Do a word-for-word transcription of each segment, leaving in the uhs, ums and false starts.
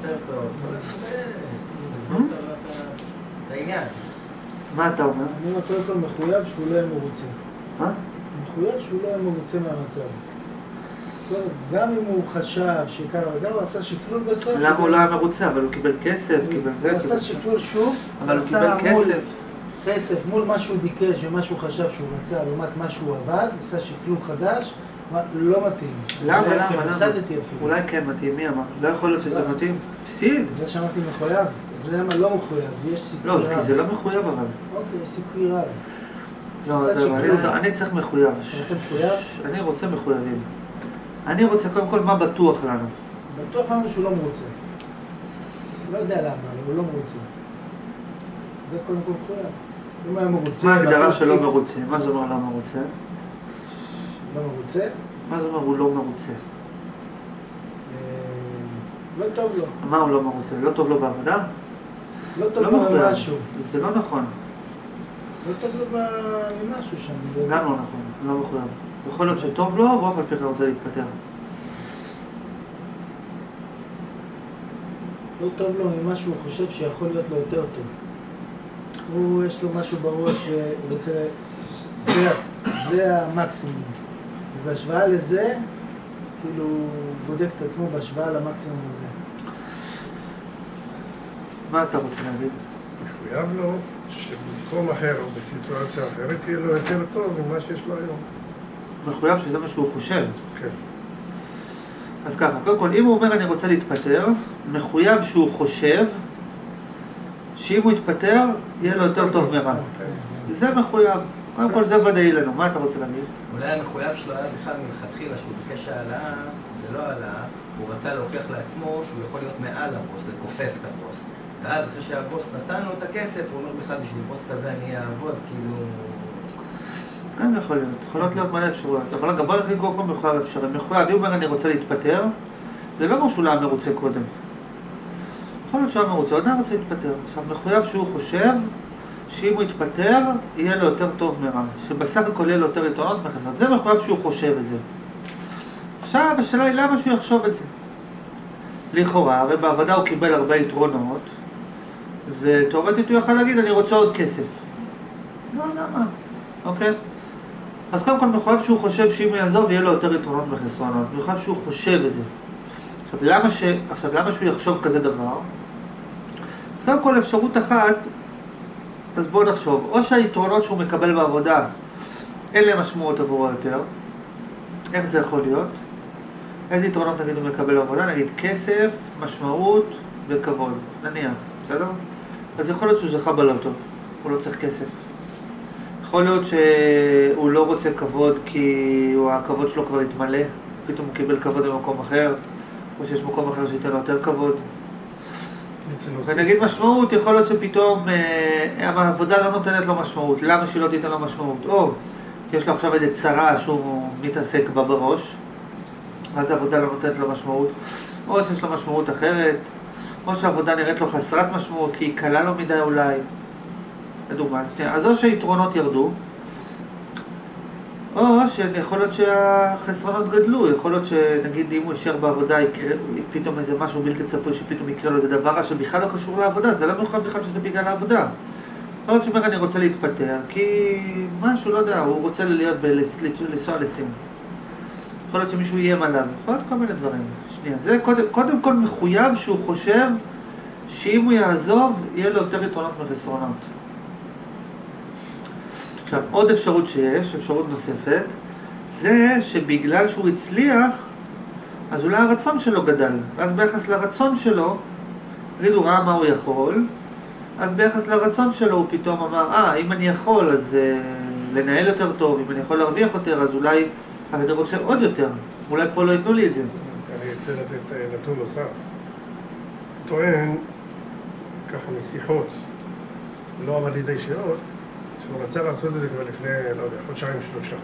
יותר טוב. את העניין. מה אתה אומר? אני אומר קודם כל מחויב שהוא לא יהיה מרוצה. מה? מחויב שהוא לא יהיה מרוצה מהמצב. גם אם הוא חשב שיקר, וגם הוא עשה שקלול בסוף. למה הוא לא היה מרוצה? אבל הוא קיבל כסף, קיבל זה. הוא עשה שקלול שוב, אבל הוא קיבל כסף. כסף מול מה שהוא ביקש ומה שהוא חשב שהוא רצה, לעומת מה שהוא עבד, עשה שקלול חדש, לא מתאים. למה? למה? הפסדתי אפילו. אולי כן מתאים, מי אמר? לא יכול להיות שזה מתאים. הפסיד. זה שאמרתי מחויב, זה למה לא מחויב, יש סיכוי רב. לא, כי זה לא מחויב אבל. אוקיי, יש סיכוי רב. לא, אני צריך מחויב. אתה רוצה מחויב? אני רוצה מחויבים. אני רוצה קודם כל מה בטוח לנו. בטוח לנו שהוא לא מרוצה. לא יודע למה, אבל הוא לא מרוצה. זה קודם כל מחויב. אם היה מרוצה... מה ההגדרה שלא מרוצה? מה זה אומר לא מרוצה? לא מרוצה? מה זה אומר הוא לא מרוצה? לא טוב לו. מה הוא לא מרוצה? לא טוב לו בעבודה? לא טוב לו במשהו. זה לא נכון. לא טוב לו במשהו שם. גם לא נכון, לא מחויב. יכול להיות שטוב לו, ואף על פי כן רוצה להתפטר. לא טוב לו ממה שהוא חושב שיכול להיות לו יותר טוב. הוא, יש לו משהו בראש שרוצה... זה, זה המקסימום. ובהשוואה לזה, כאילו, הוא בודק את עצמו בהשוואה למקסימום הזה. מה אתה רוצה להגיד? מחויב לו שבמקום אחר או בסיטואציה אחרת יהיה לו יותר טוב ממה שיש לו היום. מחויב שזה מה שהוא חושב. כן. אז ככה, קודם כל, אם הוא אומר אני רוצה להתפטר, מחויב שהוא חושב שאם הוא יתפטר, יהיה לו יותר טוב מרע. זה מחויב. קודם כל זה ודאי לנו. מה אתה רוצה להגיד? אולי המחויב שלו היה בכלל מלכתחילה שהוא ביקש העלאה, זה לא העלאה, הוא רצה להוכיח לעצמו שהוא יכול להיות מעל הבוס, לקופס את הבוס. ואז אחרי שהבוס נתן לו את הכסף, הוא אומר בכלל בשביל בוס כזה אני אעבוד, כאילו... כן, יכול להיות. יכולות להיות מלא אפשרויות. אבל גם בוא נכין קודם כל מחויב אפשרי. מחויב, אם הוא אומר אני רוצה להתפטר, זה לא אומר שהוא לא היה מרוצה קודם. יכול להיות שהוא היה מרוצה, עוד היה רוצה להתפטר. עכשיו, מחויב שהוא חושב שאם הוא יתפטר, יהיה לו יותר טוב מרע. שבסך הכל יהיה לו יותר יתרונות מחסרות. זה מחויב שהוא חושב את זה. עכשיו, השאלה היא למה שהוא יחשוב את זה. לכאורה, הרי בעבודה הוא קיבל הרבה יתרונות, ותאורטית הוא יוכל להגיד, אני רוצה עוד כסף. לא, למה? אוקיי? אז קודם כל מחויב שהוא חושב שאם הוא יעזוב, יהיה לו יותר יתרונות מחסרונות. מחויב שהוא חושב את זה. עכשיו, למה, ש... עכשיו, למה שהוא יחשוב כזה דבר? אז קודם כל אפשרות אחת, אז בואו נחשוב, או שהיתרונות שהוא מקבל בעבודה, אין להם משמעות עבורו יותר. איך זה יכול להיות? איזה יתרונות נגיד הוא מקבל בעבודה? נגיד כסף, משמעות וכבוד. נניח, בסדר? אז יכול להיות שהוא זכה בלוטו, הוא לא צריך כסף. יכול להיות שהוא לא רוצה כבוד כי הכבוד שלו כבר התמלא, פתאום הוא קיבל כבוד במקום אחר, או שיש מקום אחר שייתן לו יותר כבוד. ונגיד משמעות, יכול להיות שפתאום אה, העבודה לא נותנת לו משמעות. למה שהיא לא תיתן לו משמעות? או יש לו עכשיו איזה צרה שהוא מתעסק בה בראש, אז העבודה לא נותנת לו משמעות, או שיש לו משמעות אחרת, או שהעבודה נראית לו חסרת משמעות כי היא קלה לו מדי אולי. לדוגמה, אז או שהיתרונות ירדו, או שיכול להיות שהחסרונות גדלו. יכול להיות שנגיד אם הוא יישאר בעבודה יקרה פתאום איזה משהו בלתי צפוי שפתאום יקרה לו איזה דבר שבכלל לא קשור לעבודה, זה לא מיוחד בכלל שזה בגלל העבודה. יכול להיות שאומר אני רוצה להתפטר כי משהו, לא יודע, הוא רוצה להיות לנסוע לסין. יכול להיות שמישהו יהיה עליו, יכול להיות כל מיני דברים. שנייה, זה קודם, קודם כל מחויב שהוא חושב שאם הוא יעזוב יהיה לו יותר יתרונות מחסרונות. עכשיו, עוד אפשרות שיש, אפשרות נוספת, זה שבגלל שהוא הצליח, אז אולי הרצון שלו גדל. ואז ביחס לרצון שלו, נגיד הוא ראה מה הוא יכול, אז ביחס לרצון שלו הוא פתאום אמר, אה, אם אני יכול, אז uh, לנהל יותר טוב, אם אני יכול להרוויח יותר, אז אולי אני רוצה עוד יותר. אולי פה לא ייתנו לי את זה. אני רוצה לתת נתון נוסף. טוען, ככה משיחות, לא עמד לי זה ישירות, שהוא רצה לעשות את זה כבר לפני, לא יודע, חודשיים שלושה.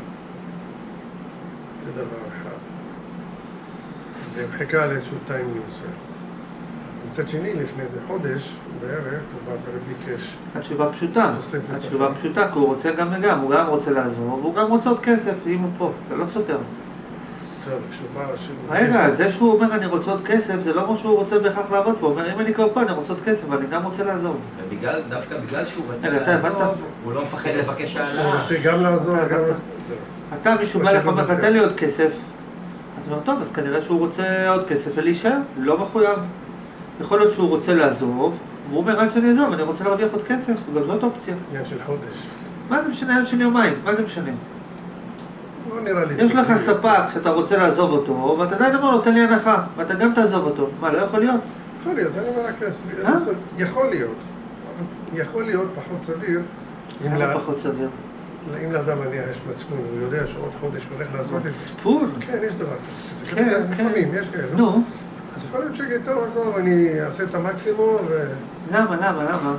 זה דבר אחד. ומחכה על איזשהו טיימינג מסוים. מצד שני, לפני איזה חודש, בערך, הוא בא וביקש. התשובה פשוטה. התשובה פשוטה, כי הוא רוצה גם וגם. הוא גם רוצה לעזור, והוא גם רוצה עוד כסף, אם הוא פה. זה לא סותר. בסדר, כשהוא בא, שהוא... רגע, זה שהוא אומר אני רוצה עוד כסף, זה לא מה שהוא רוצה בהכרח לעבוד פה. הוא אומר, אם אני כבר פה, אני רוצה עוד כסף, אבל אני גם רוצה לעזוב. ובגלל, דווקא בגלל שהוא רצה רגע, אתה הבנת? לעזוב, הוא לא מפחד לבקש הוא העלאה. רוצה גם לעזור, אתה גם... הבנת? אתה, מישהו בא לך ואומר לך, תן לי עוד כסף. אז הוא אומר, טוב, אז כנראה שהוא רוצה עוד כסף ולהישאר, לא מחויב. יכול להיות שהוא רוצה לעזוב, והוא אומר, עד שאני אעזוב, אני רוצה להרוויח עוד כסף, וגם זאת אופציה. עניין של חודש. מה זה משנה, עניין של יומיים? מה זה משנה? לא נראה לי... יש לך ספק שאתה רוצה לעזוב אותו, ואתה עדיין אומר לו, תן לי הנחה, ואתה גם תעזוב אותו. מה, לא יכול להיות? יכול להיות, אני אומר רק... אה? יכול להיות. יכול להיות פחות סביר. אם למה לה- פחות סביר? אם לאדם נניח יש מצפון, הוא יודע שעוד חודש הוא הולך לעשות את זה. מצפון? כן, יש דבר כזה. זה כן, כזה, כן. לפעמים, יש כאלה. נו, אז יכול להיות שיגיד, טוב, עזוב, אני אעשה את המקסימום ו... למה, למה, למה?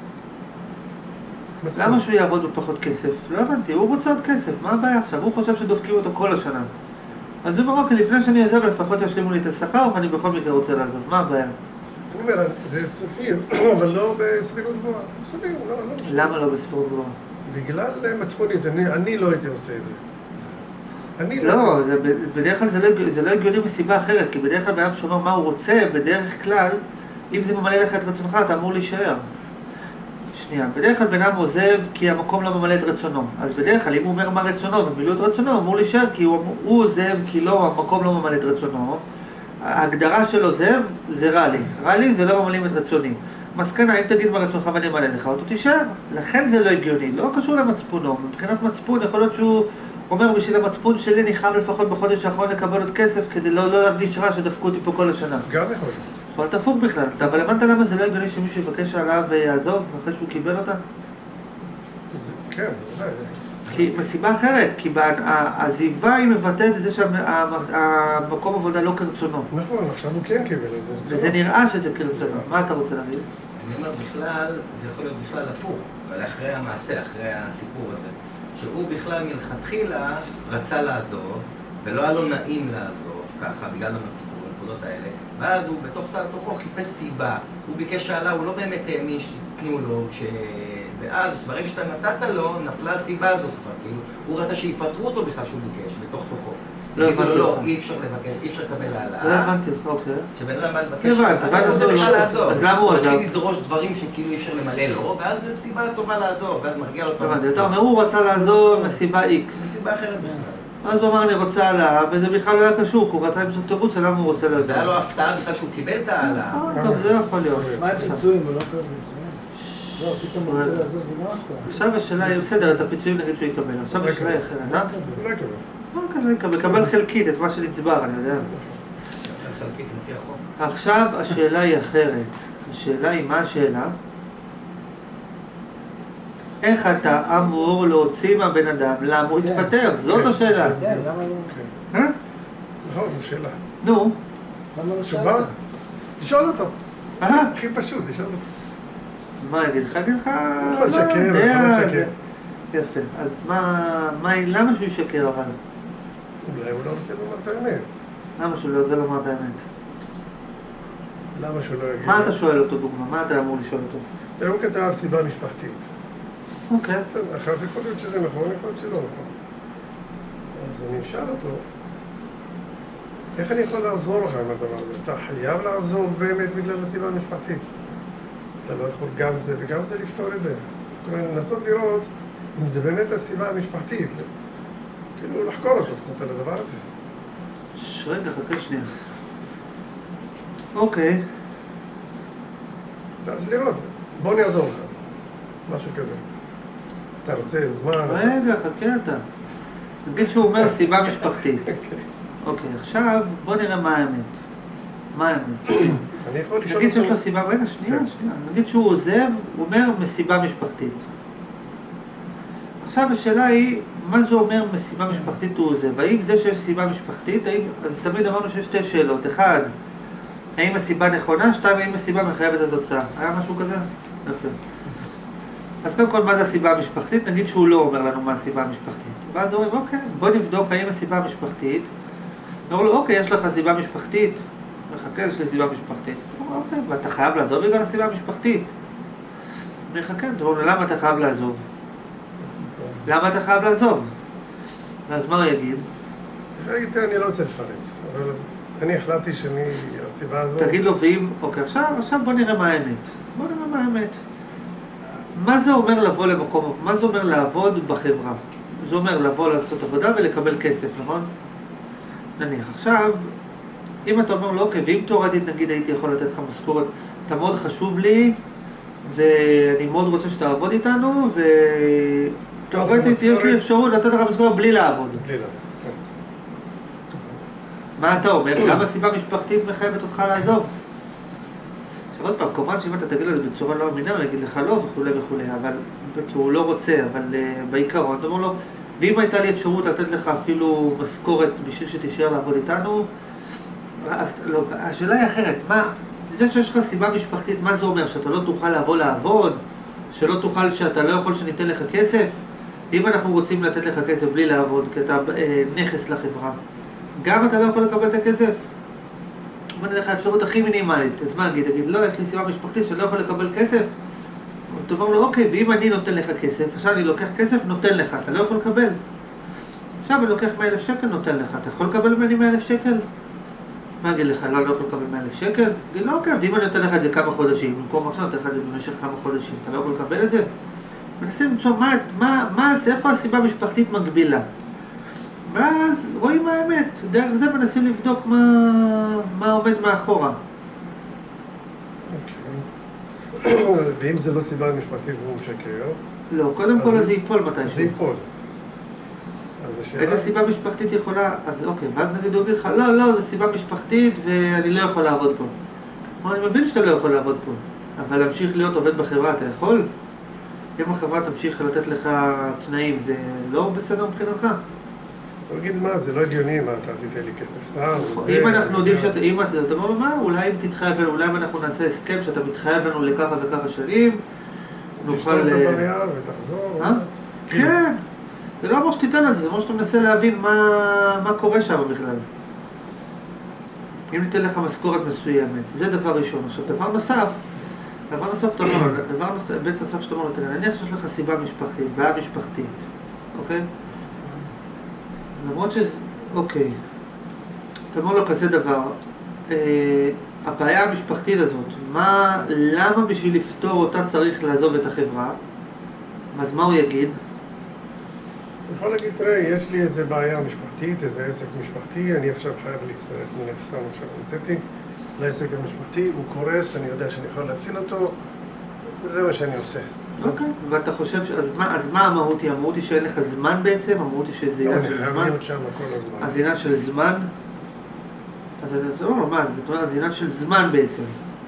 מצפון. למה שהוא יעבוד בפחות כסף? לא הבנתי, הוא רוצה עוד כסף, מה הבעיה עכשיו? הוא חושב שדופקים אותו כל השנה. אז הוא אומר, אוקיי, לפני שאני אעזוב, לפחות ישלימו לי את השכר, ואני בכל מקרה רוצה לעזוב. מה הבעיה? הוא אומר, זה סביר, אבל לא בסבירות גבוהה. סביר, לא, לא. למה לא בסבירות גבוהה? בגלל מצפונית, אני, אני לא הייתי עושה את זה. אני לא, זה, בדרך כלל זה לא, זה לא הגיוני מסיבה אחרת, כי בדרך כלל באדם שאומר מה הוא רוצה, בדרך כלל, אם זה ממלא לך את רצונך, אתה אמור להישאר. שנייה, בדרך כלל בן אדם עוזב כי המקום לא ממלא את רצונו. אז בדרך כלל, אם הוא אומר מה רצונו ומילאו את רצונו, הוא אמור להישאר כי הוא, הוא עוזב כי לא, המקום לא ממלא את רצונו. ההגדרה של עוזב זה רע לי. רע לי זה לא ממלאים את רצוני. מסקנה, אם תגיד מה רצונך ואני אמלא לך, אותו תישאר. לכן זה לא הגיוני, לא קשור למצפונו. מבחינת מצפון, יכול להיות שהוא אומר בשביל המצפון שלי אני חייב לפחות בחודש האחרון לקבל עוד כסף כדי לא, לא להרגיש רע שדפקו אותי פה כל השנה. גם יכול. יכול להיות הפוך בכלל. אבל הבנת למה זה לא הגיוני שמישהו יבקש עליו ויעזוב אחרי שהוא קיבל אותה? זה, כן, זה, כי מסיבה אחרת, כי העזיבה היא מבטאת את זה שהמקום עבודה לא כרצונו. נכון, עכשיו הוא כן קיבל את זה. וזה נראה שזה כרצונו. מה אתה רוצה להגיד? אני אומר בכלל, זה יכול להיות בכלל הפוך, אבל אחרי המעשה, אחרי הסיפור הזה. שהוא בכלל מלכתחילה רצה לעזוב, ולא היה לו נעים לעזוב, ככה, בגלל המצפון, הנקודות האלה. ואז הוא בתוך תוכו חיפש סיבה. הוא ביקש העלה, הוא לא באמת האמין שתתנו לו, ש... ואז ברגע שאתה נתת לו, נפלה הסיבה הזאת כבר, כאילו, הוא רצה שיפטרו אותו בכלל שהוא ביקש, בתוך תוכו. לא יגידו לו, הבנתי לא, אותך. אי אפשר לבקש, אי אפשר לקבל העלאה. לא הבנתי, אוקיי. שבן אדם בא לבקש, הבנתי, אני הבנתי, רוצה לא, בכלל לא. לעזוב. אז למה הוא הוא עזב? מתחיל לדרוש דברים שכאילו אי אפשר למלא לו, ואז זו סיבה טובה לעזוב, ואז מרגיע לו את הבנתי, אתה אומר, הוא רצה לעזוב מסיבה זו X. סיבה אחרת בכלל. אז הוא אמר, אני רוצה העלאה, וזה בכלל לא היה קשור, כי הוא רצה למצוא תירוץ למה הוא רוצה לעזוב. זה היה לו הפתעה בכלל שהוא קיבל את העלאה. נכון, טוב, זה יכול להיות. מה עם פיצויים? הוא לא קורא פיצויים? לא, פתאום הוא רוצה לעזוב, זה גם הפתעה. עכשיו השאלה היא, בסדר, את הפיצויים נגיד שהוא יקבל. עכשיו השאלה היא אחרת, אה? אולי כזה. אוקיי, לא יקבל, יקבל חלקית את מה שנצבר, אני יודע. חלקית לפי החוק. עכשיו השאלה היא אחרת. השאלה היא, מה השאלה? איך אתה אמור להוציא מהבן אדם? למה הוא כן. התפטר? זאת כן. השאלה. כן, למה לא? כן. אה? נכון, זו שאלה. נו. למה לא תשובה? שאלת? לשאול אותו. אה? הכי פשוט, לשאול אותו. מה יגיד לך? יגיד לך... יכול לא לשקר, יודע. יכול לשקר. יפה. אז מה... מה... למה שהוא ישקר אבל? אולי הוא לא רוצה לומר את האמת. למה שהוא לא רוצה לומר את האמת? למה שהוא לא יגיד? מה אתה שואל אותו דוגמה? מה אתה אמור לשאול אותו? הוא כתב סיבה משפחתית. אוקיי. בסדר, אחר כך יכול להיות שזה נכון, יכול להיות שלא נכון. אז אני אשאל אותו, איך אני יכול לעזור לך עם הדבר הזה? אתה חייב לעזוב באמת בגלל הסיבה המשפחתית. אתה לא יכול גם זה וגם זה לפתור את זה. זאת אומרת, לנסות לראות אם זה באמת הסיבה המשפחתית. כאילו, לחקור אותו קצת על הדבר הזה. ש- רגע, חכה שנייה. אוקיי. אז לראות, בוא אני אעזור לך. משהו כזה. אתה רוצה זמן? רגע, חכה אתה. נגיד שהוא אומר סיבה משפחתית. אוקיי, עכשיו בוא נראה מה האמת. מה האמת? אני יכול לשאול נגיד שיש לו אותו... סיבה, רגע, שנייה, כן. שנייה. נגיד שהוא עוזב, הוא אומר מסיבה משפחתית. עכשיו השאלה היא, מה זה אומר מסיבה משפחתית הוא עוזב? האם זה שיש סיבה משפחתית, האם... אז תמיד אמרנו שיש שתי שאלות. אחד, האם הסיבה נכונה? שתיים, האם הסיבה מחייבת את התוצאה? היה משהו כזה? יפה. אז קודם כל, מה זה הסיבה המשפחתית? נגיד שהוא לא אומר לנו מה הסיבה המשפחתית. ואז אומרים, אוקיי, בוא נבדוק האם הסיבה המשפחתית. אומר לו, אוקיי, יש לך סיבה משפחתית. מחכה, יש לי סיבה משפחתית. הוא אומר, אוקיי, ואתה חייב לעזוב בגלל הסיבה המשפחתית. מחכה, אתה אומר, למה אתה חייב לעזוב? למה אתה חייב לעזוב? ואז מה הוא יגיד? ראיתי, אני לא רוצה לפרט, אבל אני החלטתי שאני, הסיבה הזאת... תגיד לו, ואם... אוקיי, עכשיו, עכשיו בוא נראה מה האמת. בוא נראה מה האמת. מה זה אומר לבוא למקום, מה זה אומר לעבוד בחברה? זה אומר לבוא לעשות עבודה ולקבל כסף, נכון? נניח, עכשיו, אם אתה אומר לו, אוקיי, ואם תיאורטית נגיד הייתי יכול לתת לך משכורת, אתה מאוד חשוב לי, ואני מאוד רוצה שתעבוד איתנו, ותיאורטית יש לי אפשרות לתת לך משכורת בלי לעבוד. בלי לעבוד. מה אתה אומר? גם הסיבה המשפחתית מחייבת אותך לעזוב? עכשיו עוד פעם, כמובן שאם אתה תגיד לו את זה בצורה לא אמינה, הוא יגיד לך לא וכו' וכו', אבל כי הוא לא רוצה, אבל uh, בעיקרון, אתה אומר לו, ואם הייתה לי אפשרות לתת לך אפילו משכורת בשביל שתישאר לעבוד איתנו, אז לא, השאלה היא אחרת, מה, זה שיש לך סיבה משפחתית, מה זה אומר? שאתה לא תוכל לבוא לעבוד? שלא תוכל, שאתה לא יכול שניתן לך כסף? אם אנחנו רוצים לתת לך כסף בלי לעבוד, כי אתה אה, נכס לחברה, גם אתה לא יכול לקבל את הכסף? בוא נלך האפשרות הכי מינימלית, אז מה אגיד? אגיד, לא, יש לי סיבה משפחתית שאני לא יכול לקבל כסף? אתה אומר לו, אוקיי, ואם אני נותן לך כסף, עכשיו אני לוקח כסף, נותן לך, אתה לא יכול לקבל. עכשיו אני לוקח מאה אלף שקל, נותן לך, אתה יכול לקבל ממני מאה אלף שקל? מה אגיד לך, לא, אני לא יכול לקבל מאה אלף שקל? אגיד, לא, אוקיי, ואם אני נותן לך את זה כמה חודשים, במקום עכשיו נותן לך את זה במשך כמה חודשים, אתה לא יכול לקבל את זה? מנסים למצוא, מה, מה, מה, איפה הסיבה המשפחתית מגבילה? ואז רואים מה האמת, דרך זה מנסים לבדוק מה, מה עומד מאחורה. אוקיי. ואם זה לא סיבה משפטית והוא משקר? לא, קודם כל זה ייפול מתישהו. זה ייפול. איזה סיבה משפחתית יכולה? אז אוקיי, ואז נגיד הוא יגיד לך, לא, לא, זו סיבה משפחתית ואני לא יכול לעבוד פה. כלומר, אני מבין שאתה לא יכול לעבוד פה, אבל להמשיך להיות עובד בחברה, אתה יכול? אם החברה תמשיך לתת לך תנאים, זה לא בסדר מבחינתך? תגיד מה, זה לא הגיוני, מה, אתה תיתן לי כסף סתם? אם אנחנו יודעים שאתה, אם אתה אומר לו, מה, אולי אם תתחייב לנו, אולי אם אנחנו נעשה הסכם שאתה מתחייב לנו לככה וככה שנים, נוכל... תשתור את הבעיה ותחזור. אה? כן. זה לא אומר שתיתן את זה, זה אומר שאתה מנסה להבין מה, מה קורה שם בכלל. אם ניתן לך משכורת מסוימת, זה דבר ראשון. עכשיו, דבר נוסף, דבר נוסף, אתה אומר, דבר נוסף, בית נוסף שאתה אומר, תראה, נניח שיש לך סיבה משפחתית, בעיה משפחתית, אוקיי? למרות שזה, אוקיי, אתה אומר לו כזה דבר, אה, הבעיה המשפחתית הזאת, מה, למה בשביל לפתור אותה צריך לעזוב את החברה? אז מה הוא יגיד? אני יכול להגיד, תראה, יש לי איזה בעיה משפחתית, איזה עסק משפחתי, אני עכשיו חייב להצטרף מן הסתם עכשיו המצאתי לעסק המשפחתי, הוא קורס, אני יודע שאני יכול להציל אותו, וזה מה שאני עושה. אוקיי, ואתה חושב, ש... אז מה, אז מה המהות היא? המהות היא שאין לך זמן בעצם? המהות היא שזה עניין של זמן? אני חייב להיות שם כל הזמן. אז עניין של זמן? אז אני רוצה לומר, מה, זאת אומרת, זה עניין של זמן בעצם.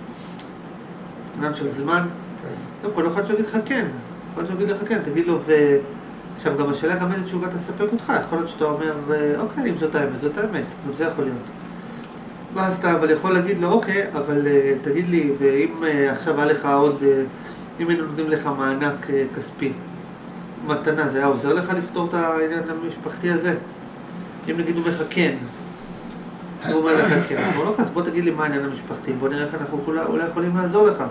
עניין של זמן? כן. כל אחד שיגיד לך כן, כל אחד שיגיד לך כן, תגיד לו, ו... עכשיו גם השאלה גם איזה תשובה תספק אותך, יכול להיות שאתה אומר, אוקיי, אם זאת האמת, זאת האמת, גם זה יכול להיות. ואז אתה אבל יכול להגיד לו, אוקיי, אבל uh, תגיד לי, ואם uh, עכשיו היה לך עוד, uh, אם היינו נותנים לך מענק uh, כספי, מתנה, זה היה עוזר לך לפתור את העניין המשפחתי הזה? אם נגיד הוא אומר לך כן, הוא אומר לך כן, אז לא, אז בוא תגיד לי מה העניין המשפחתי, בוא נראה איך אנחנו אולי, אולי יכולים לעזור לך.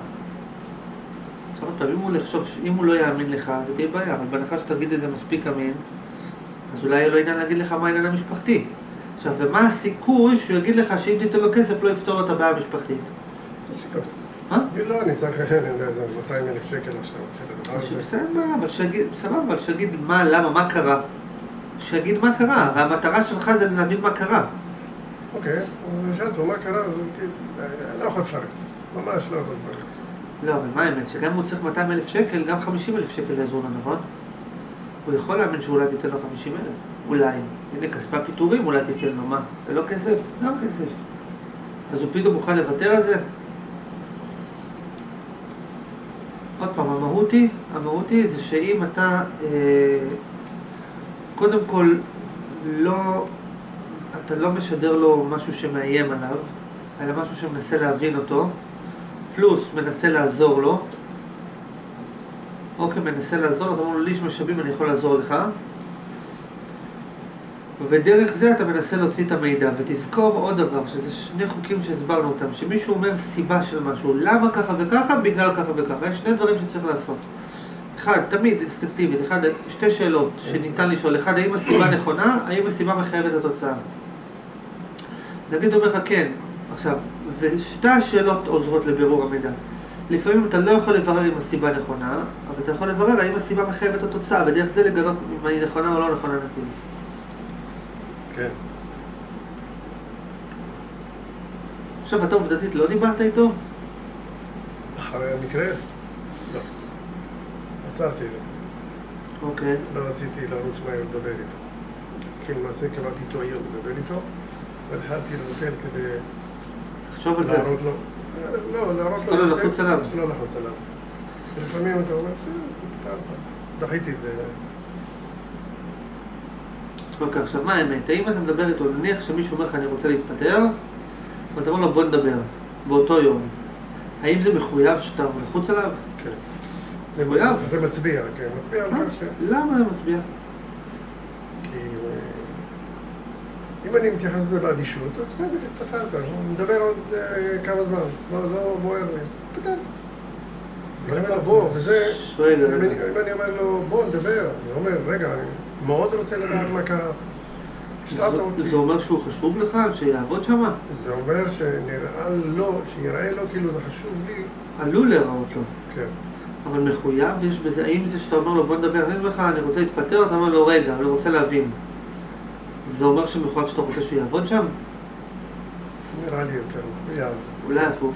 עכשיו, אם הוא, לחשוב, אם הוא לא יאמין לך, זה תהיה בעיה, אבל בהנחה שתגיד את זה מספיק אמין, אז אולי לא עניין להגיד לך מה העניין המשפחתי. עכשיו, ומה הסיכוי שהוא יגיד לך שאם תיתן לו כסף לא יפתור לו את הבעיה המשפחתית? הסיכוי. אה? לא, אני צריך אחר, אני יודע, זה מאתיים אלף שקל עכשיו. בסדר, אבל שיגיד, בסדר, אבל שיגיד מה, למה, מה קרה? שיגיד מה קרה, והמטרה שלך זה להבין מה קרה. אוקיי, אז שאלתו, מה קרה? אני לא יכול לפרט, ממש לא יכול לפרט. לא, אבל מה האמת? שגם הוא צריך מאתיים אלף שקל, גם חמישים אלף שקל יעזור לו, נכון? הוא יכול להאמין שאולי תיתן לו חמישים אלף, אולי. הנה, כספי הפיטורים אולי תיתן לו, מה? זה לא כסף? גם כסף. אז הוא פתאום מוכן לוותר על זה? עוד פעם, המהות היא, המהות היא זה שאם אתה, אה, קודם כל, לא, אתה לא משדר לו משהו שמאיים עליו, אלא משהו שמנסה להבין אותו, פלוס מנסה לעזור לו, אוקיי, מנסה לעזור לו, אתה אומר לו, לי יש משאבים, אני יכול לעזור לך, ודרך זה אתה מנסה להוציא את המידע, ותזכור עוד דבר, שזה שני חוקים שהסברנו אותם, שמישהו אומר סיבה של משהו, למה ככה וככה, בגלל ככה וככה, יש שני דברים שצריך לעשות. אחד, תמיד אינסטינקטיבית, אחד, שתי שאלות שניתן לשאול. אחד, האם הסיבה נכונה, האם הסיבה מחייבת את התוצאה? נגיד אומר לך כן, עכשיו, ושתי השאלות עוזרות לבירור המידע. לפעמים אתה לא יכול לברר אם הסיבה נכונה, אבל אתה יכול לברר האם הסיבה מחייבת את התוצאה, ודרך זה לגלות אם היא נכונה או לא נכונה נגיד. כן. עכשיו, אתה עובדתית לא דיברת איתו? אחרי המקרה? לא. עצרתי. אוקיי. לא רציתי לרוץ מהר לדבר איתו. כי למעשה קראתי איתו היום לדבר איתו, והלכתי להוטל כדי תחשוב על זה. להראות לו. לא, להראות לו. לא לחוץ עליו. לא לחוץ עליו. לפעמים אתה אומר, בסדר, דחיתי את זה. אוקיי, עכשיו, מה האמת? האם אתה מדבר איתו, נניח שמישהו אומר לך אני רוצה להתפטר, ואתה אומר לו בוא נדבר, באותו יום. האם זה מחויב שאתה לחוץ עליו? כן. זה מחויב? זה מצביע, כן, מצביע על כך ש... למה זה מצביע? כי אם אני מתייחס לזה באדישות, אז בסדר, התפטרת, נדבר עוד כמה זמן, לא בוער לי, פתאום. ואני אומר, בוא, וזה, אם אני אומר לו, בוא נדבר, אני אומר, רגע, אני מאוד רוצה לדעת מה קרה. זה אומר שהוא חשוב לך, שיעבוד שם? זה אומר שנראה לו, שיראה לו כאילו זה חשוב לי. עלול להיראות לו. כן. אבל מחויב, יש בזה, האם זה שאתה אומר לו בוא נדבר, אני אומר לך, אני רוצה להתפטר, אתה אומר לו רגע, אני רוצה להבין. זה אומר שמחויב שאתה רוצה שהוא יעבוד שם? נראה לי יותר, יאללה. אולי הפוך.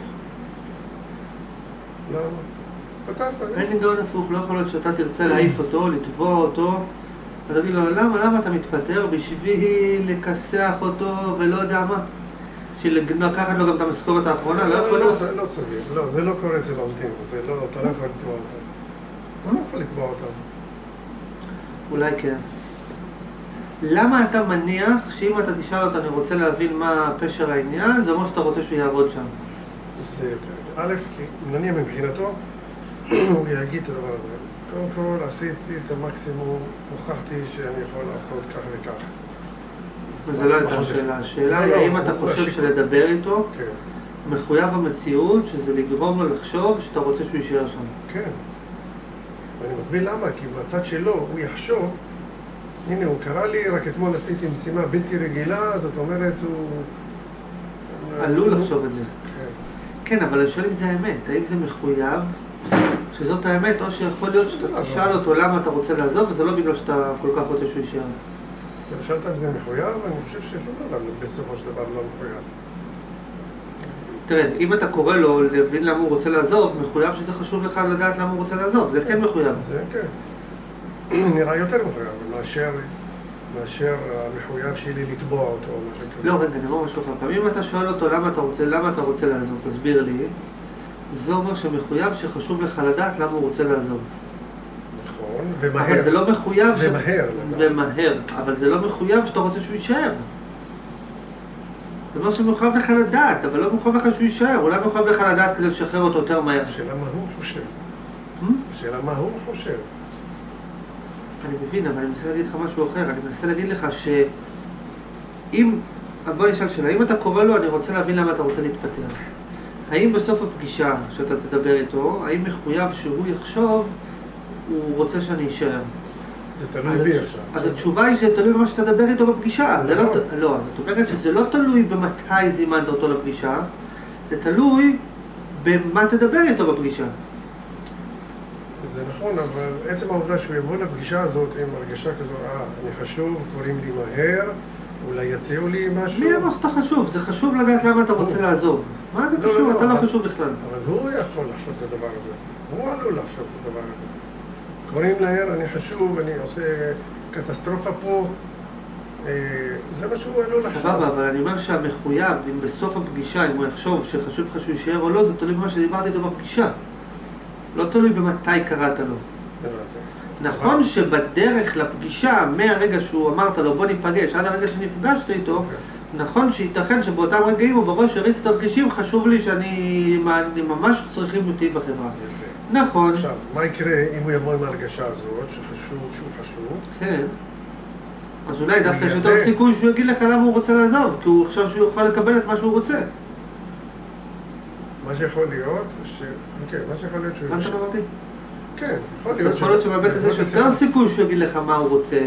למה? פתרת. אין היגיון הפוך, לא יכול להיות שאתה תרצה להעיף אותו, לתבוע אותו, ותגיד לו, למה, למה אתה מתפטר? בשביל לכסח אותו ולא יודע מה? בשביל לקחת לו גם את המשכורת האחרונה, לא יכול להיות? לא סביר, לא, זה לא קורה אצל עובדים, זה לא, אתה לא יכול לתבוע אותם. אתה לא יכול לתבוע אותם. אולי כן. למה אתה מניח שאם אתה תשאל אותו, אני רוצה להבין מה פשר העניין, זה אומר שאתה רוצה שהוא יעבוד שם? זה, א', כי נניח מבחינתו, הוא יגיד את הדבר הזה. קודם כל, עשיתי את המקסימום, הוכחתי שאני יכול לעשות כך וכך. וזה לא הייתה השאלה. השאלה היא האם אתה חושב שלדבר איתו מחויב המציאות, שזה לגרום לו לחשוב שאתה רוצה שהוא יישאר שם. כן. ואני מסביר למה, כי בצד שלו הוא יחשוב, הנה, הוא קרא לי, רק אתמול עשיתי משימה בלתי רגילה, זאת אומרת, הוא... עלול לחשוב את זה. כן, אבל אני שואל אם זה האמת, האם זה מחויב שזאת האמת, או שיכול להיות שאתה תשאל אותו למה אתה רוצה לעזוב, וזה לא בגלל שאתה כל כך רוצה שהוא יישאר. שאלת אם זה מחויב, אני חושב ששום דבר בסופו של דבר לא מחויב. תראה, אם אתה קורא לו להבין למה הוא רוצה לעזוב, מחויב שזה חשוב לך לדעת למה הוא רוצה לעזוב, זה כן מחויב. זה כן. נראה יותר מחויב, מאשר, מאשר המחויב שלי לתבוע אותו או משהו כזה. לא, רגע, אני אומר משהו אחר. אם אתה שואל אותו למה אתה רוצה, למה אתה רוצה לעזוב, תסביר לי, זה אומר שמחויב שחשוב לך לדעת למה הוא רוצה לעזוב. נכון, ומהר. אבל זה לא מחויב... ומהר. ש... ומהר, אבל זה לא מחויב שאתה רוצה שהוא יישאר. זה אומר שמחויב לך לדעת, אבל לא מחויב לך שהוא יישאר. אולי מחויב לך לדעת כדי לשחרר אותו יותר מהר. השאלה מה הוא חושב. Hmm? השאלה מה הוא חושב. אני מבין, אבל אני מנסה להגיד לך משהו אחר. אני מנסה להגיד לך שאם... בוא נשאל שאלה, אם אתה קורא לו, אני רוצה להבין למה אתה רוצה להתפטר. האם בסוף הפגישה שאתה תדבר איתו, האם מחויב שהוא יחשוב, הוא רוצה שאני אשאר? זה תלוי בי עכשיו. אז התשובה היא שזה תלוי במה שתדבר איתו בפגישה. זה לא, לא, זאת אומרת שזה לא תלוי במתי זימנת אותו לפגישה, זה תלוי במה תדבר איתו בפגישה. זה נכון, אבל עצם העובדה שהוא יבוא לפגישה הזאת עם הרגשה כזו, אה, אני חשוב, קוראים לי מהר, אולי יציעו לי משהו. מי אמר שאתה חשוב? זה חשוב לדעת למה אתה רוצה לעזוב. מה זה קשור? אתה לא חשוב בכלל. אבל הוא יכול לחשוב את הדבר הזה. הוא עלול לחשוב את הדבר הזה. קוראים להר, אני חשוב, אני עושה קטסטרופה פה. זה מה שהוא עלול לחשוב. סבבה, אבל אני אומר שהמחויב, אם בסוף הפגישה, אם הוא יחשוב שחשוב לך שהוא יישאר או לא, זה תלוי במה שדיברתי איתו בפגישה. לא תלוי במתי קראת לו. נכון שבדרך לפגישה, מהרגע שהוא אמרת לו בוא ניפגש, עד הרגע שנפגשת איתו, נכון שייתכן שבאותם רגעים הוא בראש הריץ תרחישים, חשוב לי שאני ממש צריכים אותי בחברה. נכון. עכשיו, מה יקרה אם הוא יבוא עם ההרגשה הזאת, שחשוב, שהוא חשוב? כן. אז אולי דווקא יש יותר סיכוי שהוא יגיד לך למה הוא רוצה לעזוב, כי הוא חושב שהוא יכול לקבל את מה שהוא רוצה. מה שיכול להיות, ש... כן, מה שיכול להיות שהוא... מה אתה אמרתי? כן, יכול להיות. יכול להיות שבהיבט הזה יש יותר סיכוי שהוא יגיד לך מה הוא רוצה,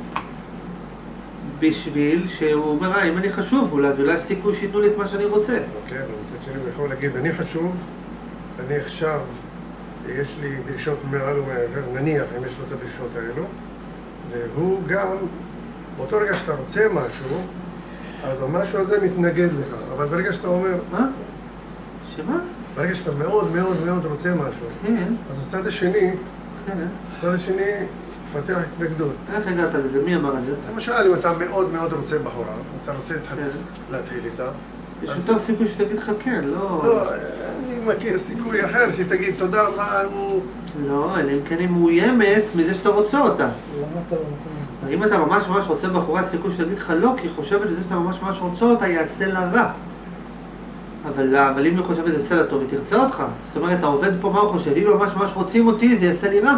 בשביל שהוא אומר, אה, אם אני חשוב, אולי יש סיכוי שיתנו לי את מה שאני רוצה. אוקיי, אבל מצד שני הוא יכול להגיד, אני חשוב, אני עכשיו, יש לי דרישות מעל ומעבר, נניח אם יש לו את הדרישות האלו, והוא גם, באותו רגע שאתה רוצה משהו, אז המשהו הזה מתנגד לך, אבל ברגע שאתה אומר... מה? שמה? ברגע שאתה מאוד מאוד מאוד רוצה משהו, כן. אז הצד השני, כן. הצד השני מפתח התנגדות. איך הגעת לזה? מי אמר את זה? למשל, אם אתה מאוד מאוד רוצה בחורה, אתה רוצה להתחיל איתה, יש יותר סיכוי שתגיד לך כן, לא... לא, אני מכיר סיכוי אחר שתגיד תודה רבה, הוא... לא, אלא אם כן היא מאוימת מזה שאתה רוצה אותה. למה אתה במקום? אם אתה ממש ממש רוצה בחורה, סיכוי שתגיד לך לא, כי היא חושבת שזה שאתה ממש ממש רוצה אותה יעשה לה רע. אבל, אבל אם היא חושבת שזה יעשה לה טוב, היא תרצה אותך. זאת אומרת, העובד פה מה הוא חושב? אם ממש ממש רוצים אותי, זה יעשה לי רע. למה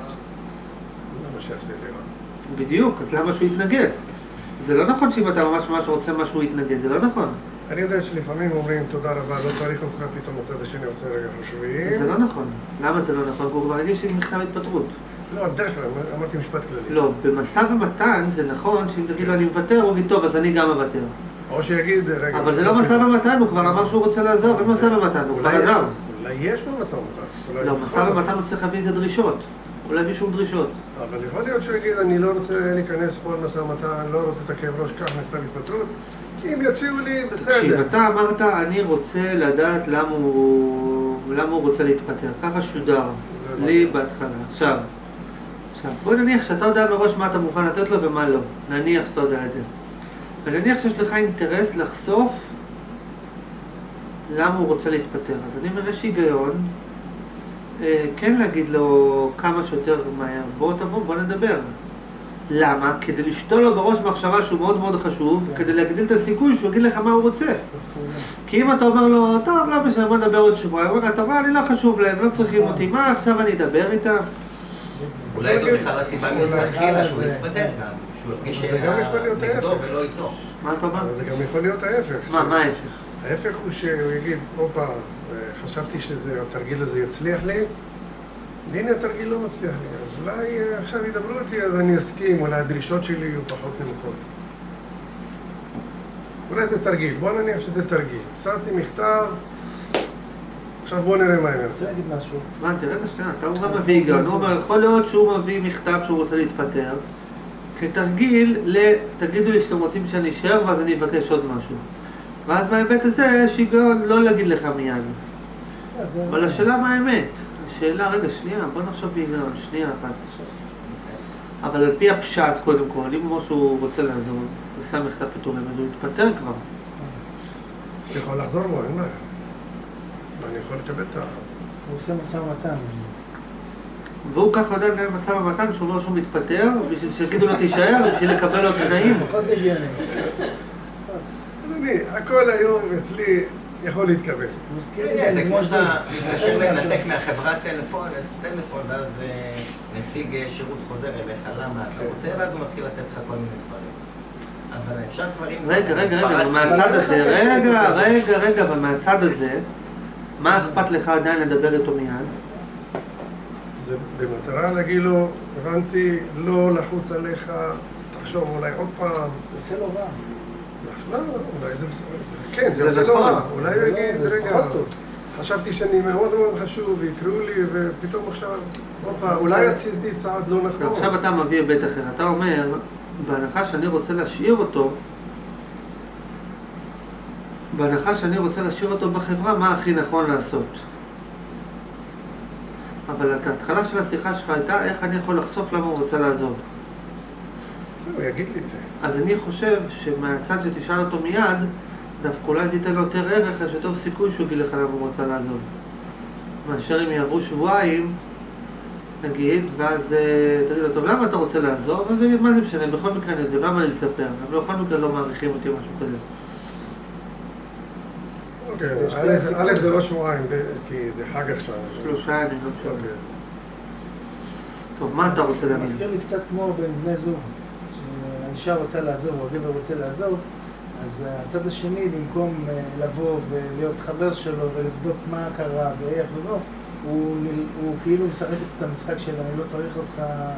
שיעשה לי רע? בדיוק, אז למה שהוא יתנגד? זה לא נכון שאם אתה ממש ממש רוצה משהו יתנגד, זה לא נכון. אני יודע שלפעמים אומרים תודה רבה, לא צריך אותך, פתאום הצד השני עושה רגע חושבים. זה לא נכון. למה זה לא נכון? הוא כבר הגיש לי מכתב התפטרות. לא, בדרך כלל, אמרתי משפט כללי. לא, במשא ומתן זה נכון שאם תגיד לו אני מוותר, הוא יגיד טוב, אז אני גם מוותר. או שיגיד, רגע... אבל זה לא משא ומתן, הוא כבר אמר שהוא רוצה לעזוב, אין משא ומתן, הוא כבר עזב. אולי יש בו משא ומתן. לא, משא ומתן הוא צריך להביא איזה דרישות. הוא לא הביא שום דרישות. אבל יכול להיות שהוא יגיד, אני לא רוצה להיכנס פה למשא ומתן, לא רוצה את הכאב ראש, כך מכתב התפטרות. אם יוציאו לי, בסדר. תקשיב, אתה אמרת, אני רוצה לדעת למה הוא, למה הוא רוצה להתפטר. ככה שודר לי בהתחלה. עכשיו, עכשיו, בוא נניח שאתה יודע מראש מה אתה מוכן לתת לו ומה לא. נניח שאתה יודע את זה. ונניח שיש לך אינטרס לחשוף למה הוא רוצה להתפטר. אז אני אומר, יש היגיון, אה, כן להגיד לו כמה שיותר מהר, בוא תבוא, בוא נדבר. למה? כדי לשתול לו בראש מחשבה שהוא מאוד מאוד חשוב, כן. כדי להגדיל את הסיכוי שהוא יגיד לך מה הוא רוצה. כי אם אתה אומר לו, טוב, לא משנה, בוא נדבר עוד שבוע, הוא אומר, אתה רואה, אני לא חשוב להם, לא צריכים אותי, מה עכשיו אני אדבר איתם? אולי זו בכלל הסיבה מלכתחילה שהוא יתפטר גם, שהוא ירגיש זה גם יכול להיות נגדו ההפך. ולא איתו. מה אתה אומר? אבל זה גם יכול להיות ההפך. מה, ש- מה ההפך? ההפך הוא שהוא יגיד, הופה, חשבתי שהתרגיל הזה יצליח לי, והנה התרגיל לא מצליח לי, אז אולי אה, עכשיו ידברו אותי, אז אני אסכים, אולי הדרישות שלי יהיו פחות נמוכות. אולי זה תרגיל, בוא נניח שזה תרגיל. שמתי מכתב, עכשיו בוא נראה מה אני אני רוצה. רוצה להגיד משהו. מה, תראה לשנייה, אתה הוא גם מביא היגיון, הוא אומר, יכול להיות שהוא מביא מכתב שהוא רוצה להתפטר, כתרגיל ל... תגידו לי שאתם רוצים שאני אשאר ואז אני אבקש עוד משהו. ואז מההיבט הזה יש היגיון לא להגיד לך מיד. זה- זה- אבל השאלה מה האמת? השאלה, רגע, שנייה, בוא נחשוב בהיגיון, שנייה אחת. אבל על פי הפשט, קודם כל, אם כמו שהוא רוצה לעזור, ושם מכתב פיטורים, אז הוא יתפטר כבר. אני יכול לחזור בו, אין בעיה. ואני יכול לקבל את ה... הוא עושה משא ומתן. והוא ככה יודע לנהל משא ומתן שהוא אומר שהוא מתפטר, בשביל שיגידו לו תישאר, בשביל לקבל לו תנאים. פחות הגיוני. אדוני, הכל היום אצלי יכול להתקבל. מזכיר לי זה בן כמו בני זוג. שאתה מתקשר משהו. לנתק מהחברת טלפון, טלפון, ואז אה, נציג אה, שירות חוזר אליך, למה אתה רוצה, ואז הוא מתחיל לתת לך כל מיני דברים. אבל אפשר דברים... רגע, רגע, רגע, פרסתי. ומהצד הזה, רגע, רגע, רגע, ומהצד הזה, מה אכפת לך עדיין לדבר איתו מיד? זה במטרה להגיד לו, הבנתי, לא לחוץ עליך, תחשוב אולי עוד פעם. זה עושה לו רע. לא, אולי זה בסדר. כן, זה זה עושה לא נכון. רע. אולי זה הוא לא- יגיד, זה רגע, פחות טוב. חשבתי שאני מאוד מאוד חשוב, ויקראו לי, ופתאום עכשיו, הופה, אולי עשיתי צעד לא נכון. עכשיו אתה מביא היבט אחר, אתה אומר, בהנחה שאני רוצה להשאיר אותו, בהנחה שאני רוצה להשאיר אותו בחברה, מה הכי נכון לעשות? אבל את ההתחלה של השיחה שלך הייתה, איך אני יכול לחשוף למה הוא רוצה לעזוב. הוא יגיד לי את זה. אז אני חושב שמהצד שתשאל אותו מיד, דווקא אולי זה ייתן לו יותר ערך, יש יותר סיכוי שהוא יגיד לך למה הוא רוצה לעזוב. מאשר אם יעברו שבועיים, נגיד, ואז אה, תגיד לו, טוב, למה אתה רוצה לעזוב? אז יגיד, מה זה משנה? בכל מקרה אני עוזב, למה לי לספר? אבל בכל מקרה לא מעריכים אותי או משהו כזה. אוקיי, זה השפיע א', על הסיכוי. א', זה לא שבועיים, ב- כי זה חג עכשיו. שלושה ימים, לא משנה. אוקיי. טוב, מה אתה רוצה זה להגיד? מזכיר לי קצת כמו בין בני זוג, שהאישה רוצה לעזוב או הגבר רוצה לעזוב, אז הצד השני במקום אה, לבוא ולהיות חבר שלו ולבדוק מה קרה ואיך ולא, הוא, הוא כאילו משחק את המשחק של אני לא צריך אותך, אני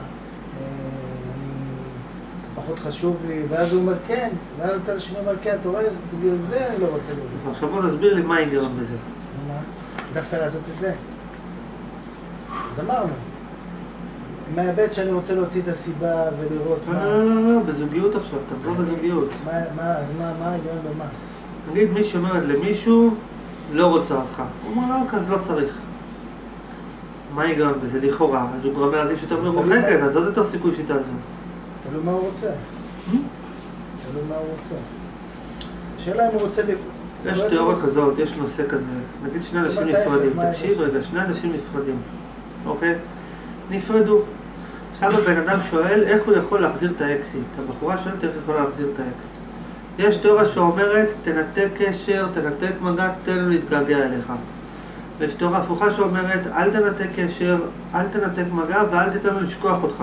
פחות חשוב לי, ואז הוא אומר כן, ואז הצד השני אומר כן, אתה רואה, בגלל זה אני לא רוצה לזה. עכשיו בוא נסביר לי מה ההיגיון בזה. מה? דווקא לעשות את זה. אז אמרנו, מהבית שאני רוצה להוציא את הסיבה ולראות מה... לא, לא, לא, לא, בזוגיות עכשיו, תחזור בזוגיות. מה, מה, אז מה, מה ההיגיון במה? נגיד מי שאומרת למישהו, לא רוצה אותך. הוא אומר לא, אז לא צריך. מה ההיגיון בזה? לכאורה. אז הוא כבר מרגיש יותר מרוחקת, אז עוד יותר סיכוי שיטה זו. תלוי מה הוא רוצה. תלוי מה הוא רוצה. השאלה אם הוא רוצה... יש תיאוריה כזאת, יש נושא כזה. נגיד שני אנשים נפרדים. תקשיב רגע, שני אנשים נפרדים. אוקיי? נפרדו. עכשיו הבן אדם שואל איך הוא יכול להחזיר את האקסית. הבחורה שואלת איך הוא יכול להחזיר את האקס. יש תיאוריה שאומרת, תנתק קשר, תנתק מגע, תן לו להתגעגע אליך. ויש תיאוריה הפוכה שאומרת, אל תנתק קשר, אל תנתק מגע ואל תתן לו לשכוח אותך.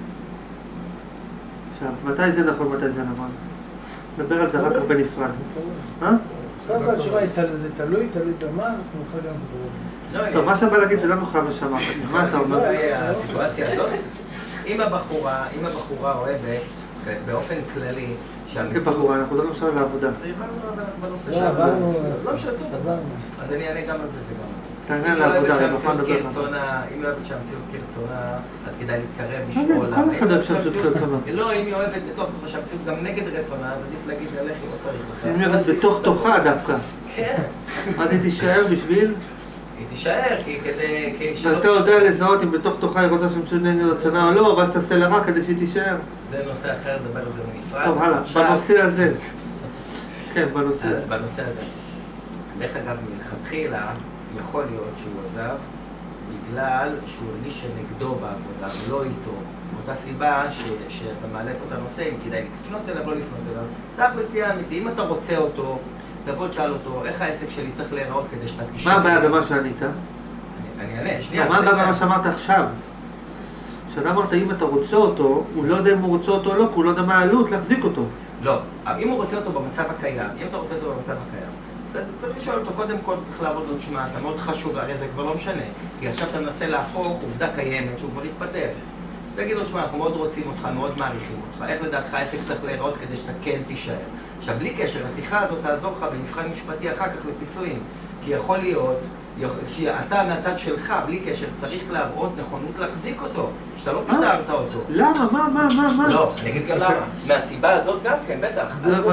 עכשיו, מתי זה נכון, מתי זה נכון? נדבר על זה רק בנפרד. אה? קודם כל, תשמע, זה תלוי, תלוי במה, אנחנו נוכל גם לדבר. טוב, מה שבא להגיד זה לא מחויב לשמע. מה אתה אומר? הסיטואציה הזאת, אם הבחורה, אם הבחורה אוהבת באופן כללי, כבחורה, אנחנו מדברים עכשיו על העבודה. בנושא לא, שלנו. עברנו, אז לא משנה, טוב. עזרנו. אז אני אענה גם על זה וגם. תענה על העבודה, אני מוכן לדבר לך. אם היא אוהבת שהמציאות כרצונה, אז כדאי להתקרב, מה זה? לשאול. כל אחד אוהב שהמציאות כרצונה. לא, אם היא אוהבת בתוך תוכה שהמציאות גם נגד רצונה, אז עדיף להגיד ללכת, לא צריך לך. אם היא אוהבת בתוך תוכה דווקא. כן. אז היא תישאר בשביל? היא תישאר, כי כדי... אתה יודע לזהות אם בתוך תוכה היא רוצה שהמציאות נגד רצונה או לא, ואז תעשה לה רע כדי שהיא תישאר. זה נושא אחר, נדבר על זה בנפרד. טוב, הלאה, בנושא הזה. כן, בנושא הזה. בנושא הזה. דרך אגב, מלכתחילה, יכול להיות שהוא עזב בגלל שהוא הרגיש שנגדו בעבודה, ולא איתו. מאותה סיבה שאתה מעלה פה את הנושא, אם כדאי לפנות אליו, לא לפנות אליו. תכלס תהיה אמיתי, אם אתה רוצה אותו, תבוא תשאל אותו, איך העסק שלי צריך להיראות כדי שאתה תשאל? מה הבעיה במה שענית? אני אענה, שנייה. מה הבעיה במה שאמרת עכשיו? כשאתה אמרת אם אתה רוצה אותו, הוא לא יודע אם הוא רוצה אותו או לא, כי הוא לא יודע מה העלות להחזיק אותו. לא, אם הוא רוצה אותו במצב הקיים, אם אתה רוצה אותו במצב הקיים, אז צריך לשאול אותו, קודם כל צריך לעבוד לו, תשמע, אתה מאוד חשוב, הרי זה כבר לא משנה. כי עכשיו אתה מנסה להפוך עובדה קיימת שהוא כבר יתפטר. תגיד לו, תשמע, אנחנו מאוד רוצים אותך, מאוד מעריכים אותך, איך לדעתך העסק צריך להיראות כדי שאתה כן תישאר. עכשיו, בלי קשר, השיחה הזאת תעזור לך במבחן משפטי אחר כך לפיצויים. כי יכול להיות, כי אתה מהצד שלך, בלי קשר, צריך להראות נכונות להחזיק אותו, שאתה לא פיטרת אותו. למה? מה? מה? מה? מה? לא, אני אגיד גם למה. מהסיבה הזאת גם כן, בטח.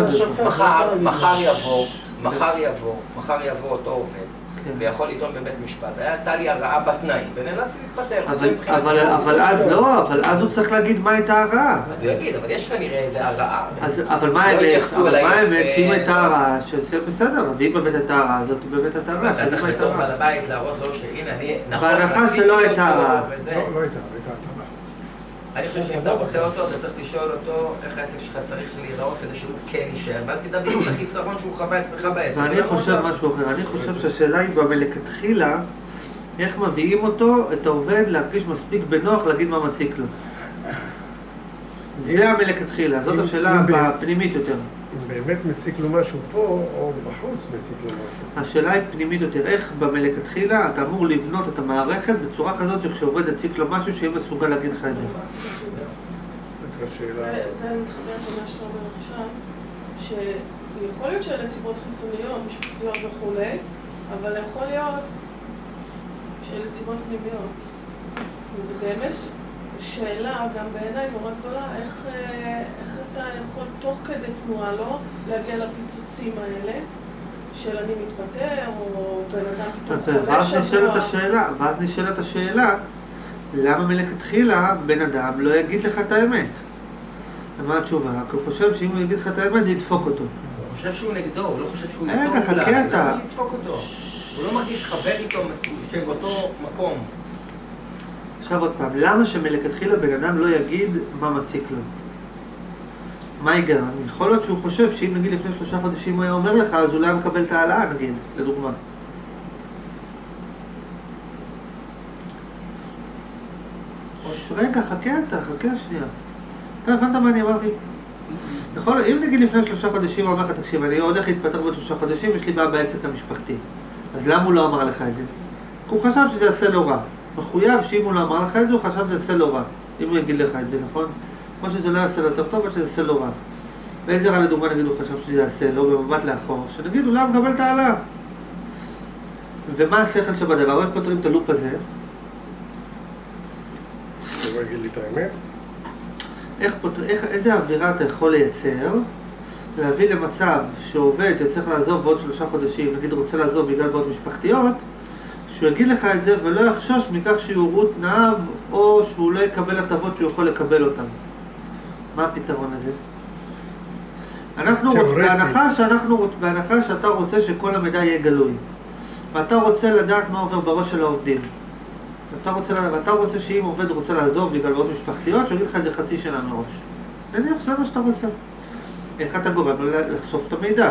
מחר יבוא, מחר יבוא, מחר יבוא אותו עובד, ויכול לטעון בבית משפט. הייתה לי הרעה בתנאים, ונאלצתי להתפטר. אבל אז לא, אבל אז הוא צריך להגיד מה הייתה הרעה. אז הוא יגיד, אבל יש כנראה איזה הרעה. אבל מה האמת, שאם הייתה הרעה, שזה בסדר, ואם באמת הייתה הרעה, זאת באמת הייתה הרעה. אתה צריך לתור בעל הבית להראות לו שהנה אני נכון... בהנחה שלא הייתה הרעה. לא, לא הייתה, הייתה התאמה. אני חושב שאם אתה רוצה אותו, אתה צריך לשאול אותו איך העסק שלך צריך להיראות כדי שהוא כן יישאר, ואז תדע בדיוק את החיסרון שהוא חווה אצלך בעסק. ואני חושב משהו אחר, אני חושב שהשאלה היא במלכתחילה, איך מביאים אותו, את העובד, להרגיש מספיק בנוח להגיד מה מציק לו. זה המלכתחילה, זאת השאלה הפנימית יותר. אם באמת מציק לו משהו פה, או בחוץ מציק לו משהו. השאלה היא פנימית יותר, איך במלכתחילה אתה אמור לבנות את המערכת בצורה כזאת שכשעובד יציק לו משהו שיהיה מסוגל להגיד לך את זה. זה מתחבר למה שאתה אומר עכשיו, שיכול להיות שאלה סיבות חיצוניות, משפטיות וכולי, אבל יכול להיות שאלה סיבות פנימיות. וזה באמת שאלה, גם בעיניי נורא גדולה, איך, איך אתה יכול תוך כדי תנועה לו להגיע לפיצוצים האלה של אני מתפטר, או בן אדם פתאום חולה שבוע. ואז נשאלת השאלה, למה מלכתחילה בן אדם לא יגיד לך את האמת? מה התשובה? כי הוא חושב שאם הוא יגיד לך את האמת זה ידפוק אותו. הוא חושב שהוא נגדו, הוא לא חושב שהוא נגדו. רגע, חכה אתה. למה שידפוק אותו? הוא לא מרגיש חבר איתו שהם באותו מקום. עכשיו עוד פעם, למה שמלכתחילה בן אדם לא יגיד מה מציק לו? מה היגרם? יכול להיות שהוא חושב שאם נגיד לפני שלושה חודשים הוא היה אומר לך, אז הוא לא היה מקבל את העלאה נגיד, לדוגמה. רגע, חכה אתה, חכה שנייה. אתה הבנת מה אני אמרתי? יכול, אם נגיד לפני שלושה חודשים הוא אומר לך, תקשיב, אני הולך להתפטר בעוד שלושה חודשים, יש לי בעיה בעסק המשפחתי. אז למה הוא לא אמר לך את זה? כי הוא חשב שזה יעשה לו רע. מחויב שאם הוא לא אמר לך את זה, הוא חשב שזה יעשה לו רע. אם הוא יגיד לך את זה, נכון? כמו שזה לא יעשה לו יותר טוב, אבל שזה יעשה לו רע. ואיזה רע לדוגמה נגיד הוא חשב שזה יעשה לו במבט לאחור, שנגיד הוא לא מקבל את העלה. ומה השכל שבדבר? איך פותרים את הלופ הזה? תבוא להגיד לי את האמת. איך פותר, איך, איזה אווירה אתה יכול לייצר, להביא למצב שעובד שצריך לעזוב בעוד שלושה חודשים, נגיד רוצה לעזוב בגלל בעוד משפחתיות, שהוא יגיד לך את זה ולא יחשוש מכך שיורו תנאיו או שהוא לא יקבל הטבות שהוא יכול לקבל אותן. מה הפתרון הזה? אנחנו רוצ... בהנחה, שאנחנו... בהנחה שאתה רוצה שכל המידע יהיה גלוי, ואתה רוצה לדעת מה עובר בראש של העובדים, ואתה רוצה, ואתה רוצה שאם עובד רוצה לעזוב בגלל בעוד משפחתיות, שיגיד לך את זה חצי שנה מראש. נניח שזה מה שאתה רוצה. איך אתה גורם לחשוף את המידע?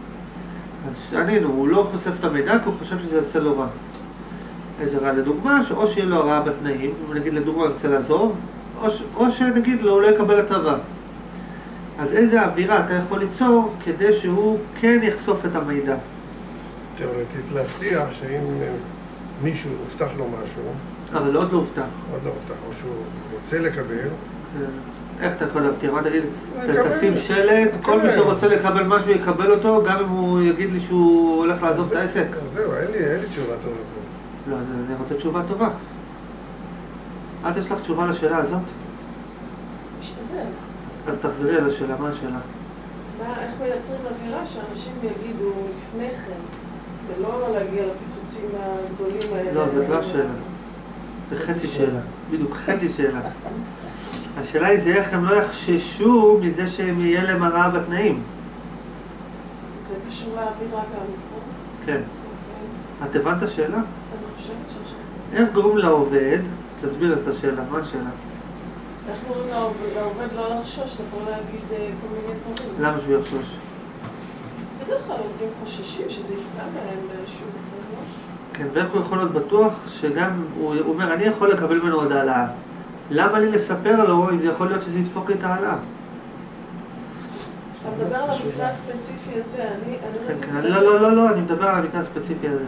אז ענינו, הוא לא חושף את המידע כי הוא חושב שזה יעשה לו רע. איזה רע לדוגמה, שאו שיהיה לו הרעה בתנאים, נגיד לדוגמה רוצה לעזוב, או, ש... או שנגיד לו הוא לא יקבל הטבה. אז איזה אווירה אתה יכול ליצור כדי שהוא כן יחשוף את המידע? תיאורטית להבטיח שאם מישהו הובטח לו משהו, אבל עוד לא הובטח. עוד לא הובטח, או שהוא רוצה לקבל. איך אתה יכול להבטיח? מה תגיד? תשים שלט, כל מי שרוצה לקבל משהו יקבל אותו, גם אם הוא יגיד לי שהוא הולך לעזוב את העסק. זהו, אין לי תשובה טובה. לא, אני רוצה תשובה טובה. את יש לך תשובה לשאלה הזאת? משתדל. אז תחזרי על השאלה, מה השאלה? מה, איך מייצרים אווירה שאנשים יגידו לפני כן, ולא להגיע לפיצוצים הגדולים האלה? לא, זאת לא השאלה. זה חצי שאלה. בדיוק, חצי שאלה. השאלה היא זה איך הם לא יחששו מזה שהם יהיה להם הרעה בתנאים. זה קשור לאווירה גם, נכון? כן. אוקיי. את הבנת השאלה? אני חושבת שהשאלה. איך גורם לעובד? תסביר את השאלה, מה השאלה? איך גורם לעובד לא לחשוש, לבוא להגיד כל מיני דברים? למה שהוא יחשוש? בדרך כלל עובדים חוששים שזה יפגע להם באיזשהו דבר. כן, ואיך הוא יכול להיות בטוח שגם, הוא אומר, אני יכול לקבל ממנו עוד העלאה. למה לי לספר לו אם זה יכול להיות שזה ידפוק לי את העלאה? אתה מדבר על המקרה הספציפי הזה, אני רציתי... לא, לא, לא, לא, אני מדבר על המקרה הספציפי הזה.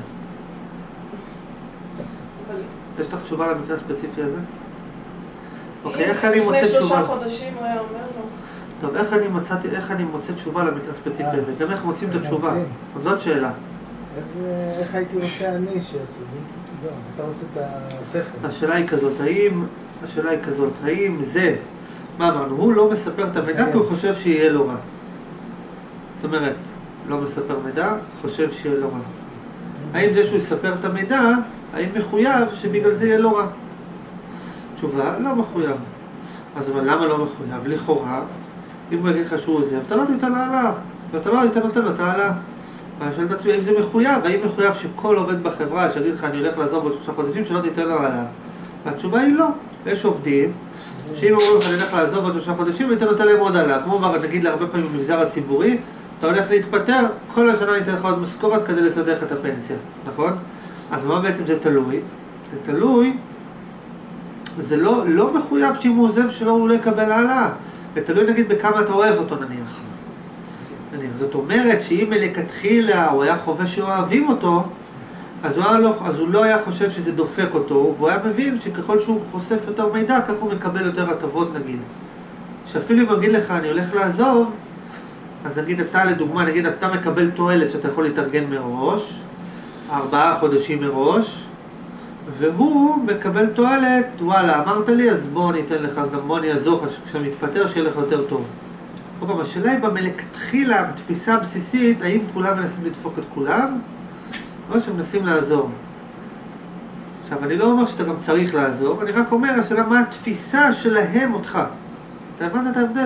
אבל... יש לך תשובה למקרה הספציפי הזה? אוקיי, איך אני מוצא תשובה? לפני שלושה חודשים הוא היה אומר לו. טוב, איך אני מצאתי, איך אני מוצא תשובה למקרה הספציפי הזה? גם איך מוצאים את התשובה? זאת שאלה. איך הייתי רוצה אני שיעשו לי? לא, אתה רוצה את השכל. השאלה היא כזאת, האם, השאלה היא כזאת, האם זה, מה אמרנו, הוא לא מספר את המידע כי הוא חושב שיהיה לו רע. זאת אומרת, לא מספר מידע, חושב שיהיה לו רע. האם זה שהוא יספר את המידע, האם מחויב שבגלל זה יהיה לו רע? תשובה, לא מחויב. אז למה לא מחויב? לכאורה, אם הוא יגיד לך שהוא עוזב, אתה לא תיתן העלה, ואתה לא תיתן נותן לו את העלה. ואני שואל את עצמי, אם זה מחויב, האם מחויב שכל עובד בחברה שיגיד לך אני הולך לעזוב בעוד שלושה חודשים שלא תיתן לו העלה? והתשובה היא לא. יש עובדים שאם אומרים לך אני הולך לעזוב בעוד שלושה חודשים ואתה נותן להם עוד העלה. כמו נגיד להרבה פעמים במגזר הציבורי, אתה הולך להתפטר, כל השנה ניתן לך עוד משכורת כדי לסדר את הפנסיה, נכון? אז מה בעצם זה תלוי? זה תלוי, זה לא, לא מחויב שאם הוא עוזב שלא הוא לא יקבל העלה. זה תלוי נגיד בכמה אתה אוהב אותו נניח. זאת אומרת שאם מלכתחילה הוא היה חווה שאוהבים אותו, אז הוא, לא, אז הוא לא היה חושב שזה דופק אותו, והוא היה מבין שככל שהוא חושף יותר מידע, כך הוא מקבל יותר הטבות נגיד. שאפילו אם הוא יגיד לך אני הולך לעזוב, אז נגיד אתה לדוגמה, נגיד אתה מקבל תועלת שאתה יכול להתארגן מראש, ארבעה חודשים מראש, והוא מקבל תועלת, וואלה אמרת לי אז בוא ניתן לך, גם בוא אני אעזור כשאתה מתפטר שיהיה לך יותר טוב. אבל השאלה היא במלכתחילה, בתפיסה הבסיסית, האם כולם מנסים לדפוק את כולם, או שמנסים לעזור. עכשיו, אני לא אומר שאתה גם צריך לעזור, אני רק אומר, השאלה מה התפיסה שלהם אותך. אתה הבנת את ההבדל?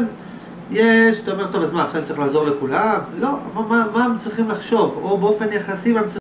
יש, אתה אומר, טוב, אז מה, עכשיו אני צריך לעזור לכולם? לא, מה, מה, מה הם צריכים לחשוב? או באופן יחסי, מה הם צריכים...